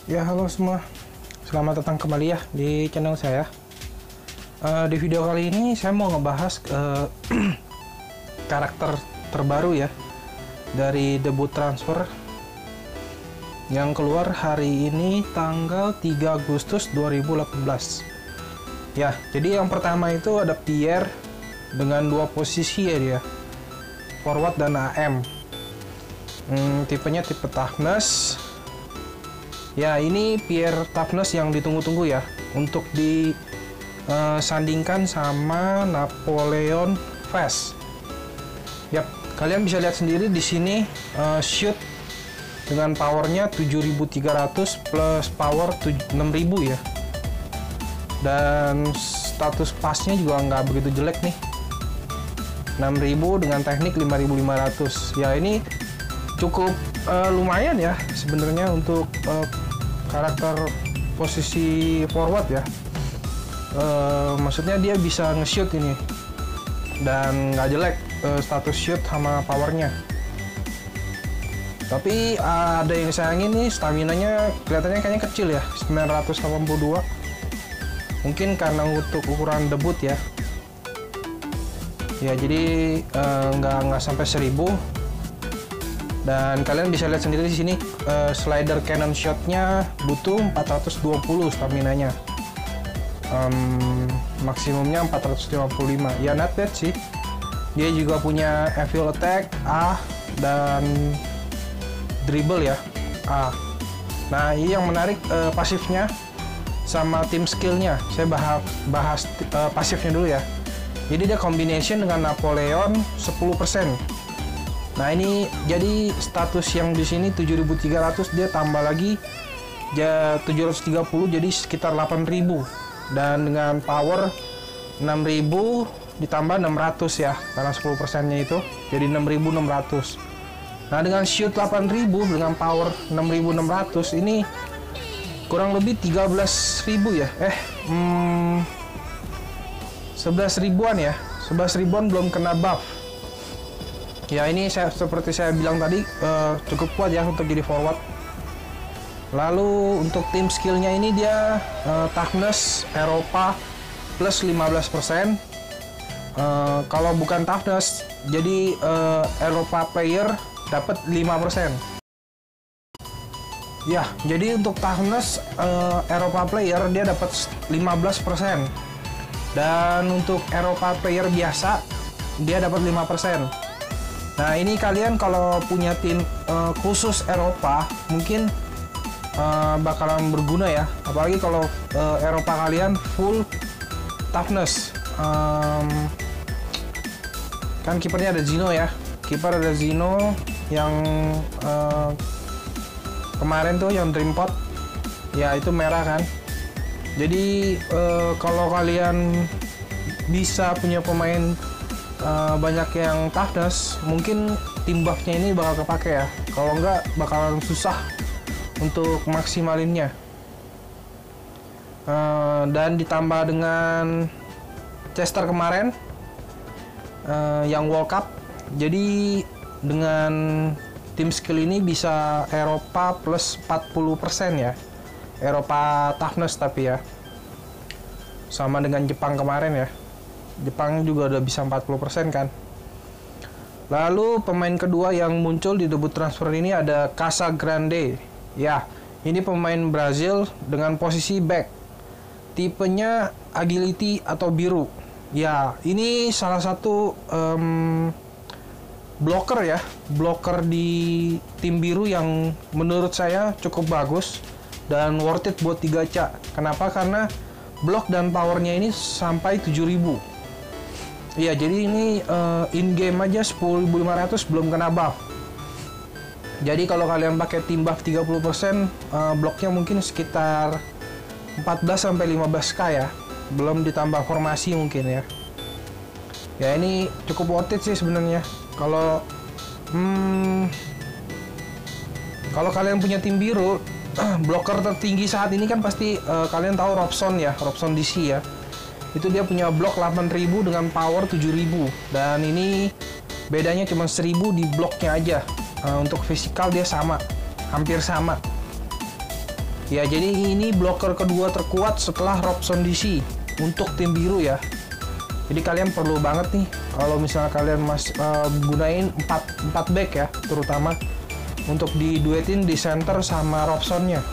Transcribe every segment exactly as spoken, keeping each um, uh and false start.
Ya, halo semua. Selamat datang kembali ya di channel saya. Uh, di video kali ini saya mau ngebahas uh, karakter terbaru ya dari debut transfer yang keluar hari ini tanggal tiga Agustus dua ribu delapan belas. Ya, jadi yang pertama itu ada Pierre dengan dua posisi ya dia, forward dan A M. Hmm, tipenya tipe toughness. Ya, ini Pierre toughness yang ditunggu-tunggu ya untuk disandingkan uh, sama Napoleon Fast. Yap, kalian bisa lihat sendiri di sini uh, shoot dengan powernya tujuh ribu tiga ratus plus power enam ribu ya. Dan status pasnya juga nggak begitu jelek nih. enam ribu dengan teknik lima ribu lima ratus. Ya, ini cukup uh, lumayan ya sebenarnya untuk uh, karakter posisi forward ya. Uh, maksudnya dia bisa nge-shoot ini dan nggak jelek uh, status shoot sama powernya. Tapi uh, ada yang sayangin nih, staminanya kelihatannya kayaknya kecil ya, sembilan ratus delapan puluh dua. Mungkin karena untuk ukuran debut ya. Ya, jadi uh, nggak nggak sampai seribu. Dan kalian bisa lihat sendiri di sini uh, slider cannon shotnya butuh empat ratus dua puluh stamina-nya. Um, maksimumnya empat ratus lima puluh lima. Ya, not bad sih. Dia juga punya evil attack A dan dribble ya A. Nah, ini yang menarik uh, pasifnya sama tim skillnya. Saya bahas bahas uh, pasifnya dulu ya. Jadi dia combination dengan Napoleon sepuluh persen. Nah, ini jadi status yang di sini tujuh ribu tiga ratus, dia tambah lagi ya tujuh ratus tiga puluh, jadi sekitar delapan ribu. Dan dengan power enam ribu ditambah enam ratus ya, karena sepuluh persennya itu jadi enam ribu enam ratus. Nah, dengan shoot delapan ribu dengan power enam ribu enam ratus ini kurang lebih tiga belas ribu ya. Eh, hmm, sebelas ribuan ya. sebelas ribuan belum kena buff. Ya, ini saya seperti saya bilang tadi uh, cukup kuat ya untuk jadi forward. Lalu untuk tim skillnya ini dia uh, toughness Eropa plus lima belas persen. Uh, kalau bukan toughness, jadi uh, Eropa player dapat lima persen. Ya, jadi untuk toughness uh, Eropa player dia dapat lima belas persen. Dan untuk Eropa player biasa dia dapat lima persen. Nah, ini kalian kalau punya tim uh, khusus Eropa mungkin uh, bakalan berguna ya. Apalagi kalau uh, Eropa kalian full toughness. Um, kan kipernya ada Zino ya. Kiper ada Zino yang uh, kemarin tuh yang Dreampot. Ya, itu merah kan. Jadi uh, kalau kalian bisa punya pemain Uh, banyak yang toughness, mungkin tim buffnya ini bakal kepake ya. Kalau enggak bakalan susah untuk maksimalinnya. Uh, dan ditambah dengan Chester kemarin uh, yang World Cup, jadi dengan tim skill ini bisa Eropa plus empat puluh persen ya. Eropa toughness tapi ya. Sama dengan Jepang kemarin ya. Jepang juga udah bisa empat puluh persen kan. Lalu pemain kedua yang muncul di debut transfer ini ada Casagrande. Ya, ini pemain Brazil dengan posisi back. Tipenya agility atau biru. Ya, ini salah satu um, blocker ya. Blocker di tim biru yang menurut saya cukup bagus dan worth it buat digacha. Kenapa? Karena block dan powernya ini sampai tujuh ribu. Iya, jadi ini uh, in game aja sepuluh ribu lima ratus belum kena buff. Jadi kalau kalian pakai tim buff tiga puluh persen, uh, bloknya mungkin sekitar empat belas sampai lima belas k ya. Belum ditambah formasi mungkin ya. Ya, ini cukup worth it sih sebenarnya. Kalau hmm, kalau kalian punya tim biru, blocker tertinggi saat ini kan pasti uh, kalian tahu Robson ya, Robson D C ya. Itu dia punya blok delapan ribu dengan power tujuh ribu. Dan ini bedanya cuma seribu di bloknya aja. Uh, untuk fisikal dia sama, hampir sama. Ya, jadi ini blocker kedua terkuat setelah Robson D C untuk tim biru ya. Jadi kalian perlu banget nih kalau misalnya kalian mas uh, gunain empat empat back ya, terutama untuk diduetin di center sama Robsonnya.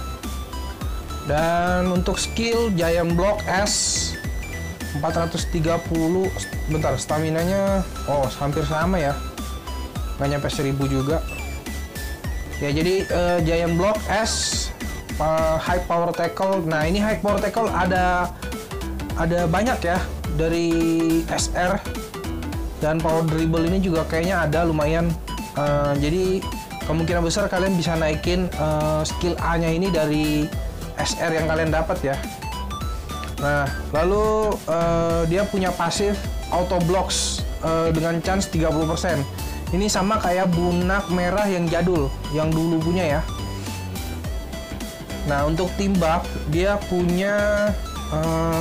Dan untuk skill Giant Block S empat ratus tiga puluh, bentar, stamina-nya oh hampir sama ya, nggak nyampe seribu juga ya. Jadi uh, Giant Block S, uh, High Power Tackle. Nah ini High Power Tackle ada ada banyak ya dari S R, dan Power Dribble ini juga kayaknya ada lumayan. Uh, jadi kemungkinan besar kalian bisa naikin uh, skill A-nya ini dari S R yang kalian dapat ya. Nah, lalu uh, dia punya pasif Auto Blocks uh, dengan chance tiga puluh persen. Ini sama kayak Bunak Merah yang jadul, yang dulu punya ya. Nah, untuk tim buff dia punya uh,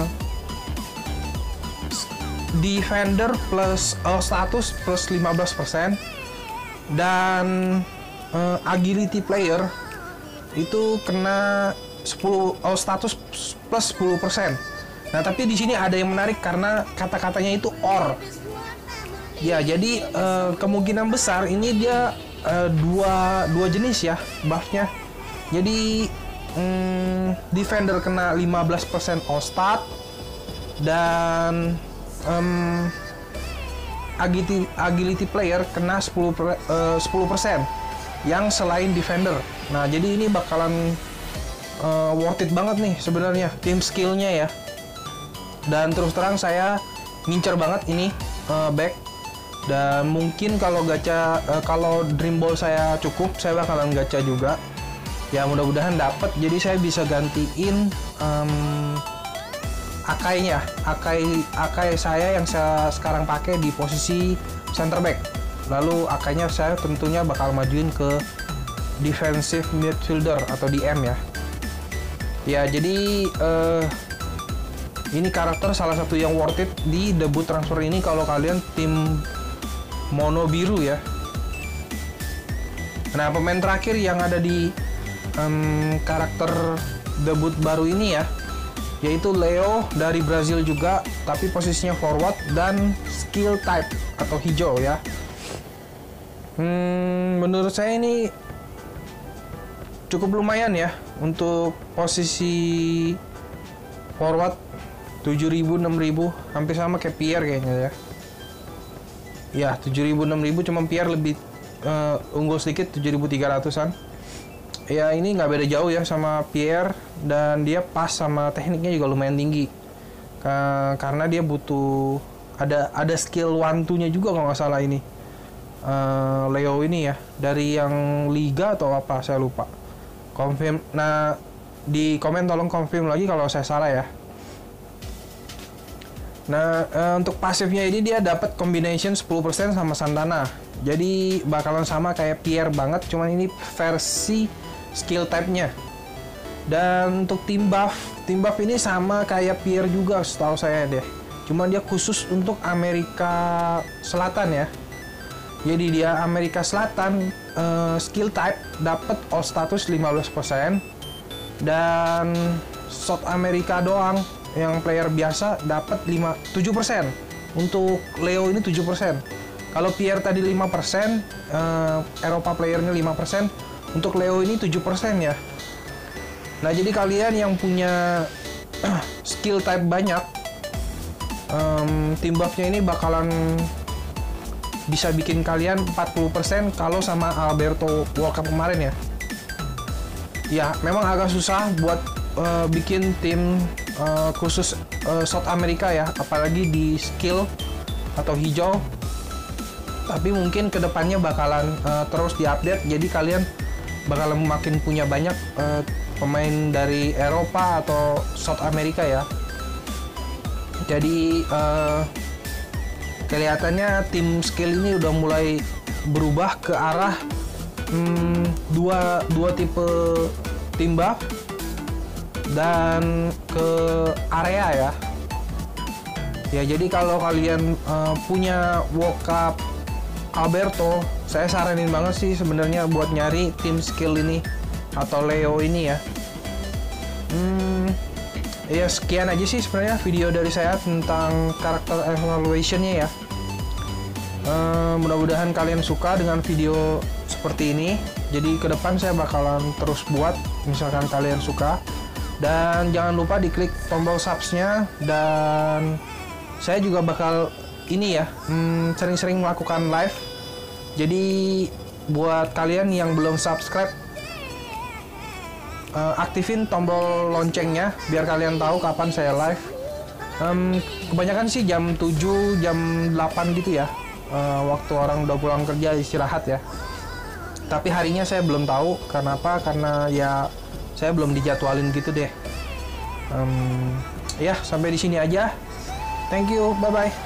Defender plus uh, status plus lima belas persen, dan uh, Agility Player itu kena sepuluh, oh, status plus sepuluh persen. Nah, tapi di sini ada yang menarik karena kata-katanya itu or. Ya, jadi uh, kemungkinan besar ini dia uh, dua dua jenis ya buffnya. Jadi um, Defender kena lima belas persen all stat, dan um, Agility, Agility Player kena sepuluh persen yang selain Defender. Nah, jadi ini bakalan Uh, worth it banget nih sebenarnya tim skillnya ya. Dan terus terang saya ngincer banget ini uh, back, dan mungkin kalau gacha uh, kalau Dream Ball saya cukup, saya bakalan gacha juga ya, mudah-mudahan dapat. Jadi saya bisa gantiin um, Akai-nya, Akai Akai saya yang saya sekarang pakai di posisi center back. Lalu Akai-nya saya tentunya bakal majuin ke defensive midfielder atau D M ya. Ya, jadi uh, ini karakter salah satu yang worth it di debut transfer ini kalau kalian tim mono biru ya. Nah, pemain terakhir yang ada di um, karakter debut baru ini ya, yaitu Leo dari Brazil juga, tapi posisinya forward dan skill type atau hijau ya. Hmm, menurut saya ini cukup lumayan ya untuk posisi forward, tujuh ribu enam ribu, hampir sama kayak Pierre kayaknya ya. Ya, tujuh ribu enam ribu, cuma Pierre lebih uh, unggul sedikit, tujuh ribu tiga ratusan. Ya, ini nggak beda jauh ya sama Pierre, dan dia pas sama tekniknya juga lumayan tinggi. Ka karena dia butuh ada ada skill one two-nya juga kalau nggak salah ini. Uh, Leo ini ya, dari yang liga atau apa saya lupa. Confirm. Nah, di komen tolong confirm lagi kalau saya salah ya. Nah, uh, untuk pasifnya ini dia dapat combination sepuluh persen sama Santana. Jadi bakalan sama kayak Pierre banget, cuman ini versi skill type-nya. Dan untuk tim buff, tim buff ini sama kayak Pierre juga setahu saya deh. Cuman dia khusus untuk Amerika Selatan ya. Jadi dia Amerika Selatan, uh, skill type dapat all status lima belas persen, dan South America doang yang player biasa dapat tujuh persen. Untuk Leo ini tujuh persen. Kalau Pierre tadi lima persen, uh, Eropa playernya lima persen, untuk Leo ini tujuh persen ya. Nah, jadi kalian yang punya uh, skill type banyak, um, tim buffnya ini bakalan bisa bikin kalian empat puluh persen kalau sama Alberto World Cup kemarin ya. Ya, memang agak susah buat uh, bikin tim uh, khusus uh, South America ya, apalagi di skill atau hijau. Tapi mungkin kedepannya bakalan uh, terus diupdate, jadi kalian bakalan makin punya banyak uh, pemain dari Eropa atau South America ya. Jadi uh, kelihatannya tim skill ini udah mulai berubah ke arah hmm, dua dua tipe tim buff dan ke area ya. Ya, jadi kalau kalian uh, punya World Cup Alberto, saya saranin banget sih sebenarnya buat nyari tim skill ini atau Leo ini ya. Hmm, ya sekian aja sih sebenarnya video dari saya tentang karakter evaluation-nya ya. Uh, mudah-mudahan kalian suka dengan video seperti ini. Jadi ke depan saya bakalan terus buat misalkan kalian suka. Dan jangan lupa diklik tombol subs-nya. Dan saya juga bakal ini ya hmm, sering-sering melakukan live. Jadi buat kalian yang belum subscribe, uh, aktifin tombol loncengnya biar kalian tahu kapan saya live. Um, kebanyakan sih jam tujuh, jam delapan gitu ya. Uh, waktu orang udah pulang kerja istirahat ya. Tapi harinya saya belum tahu. Kenapa? Karena ya saya belum dijadwalin gitu deh. Um, ya sampai di sini aja. Thank you, bye bye.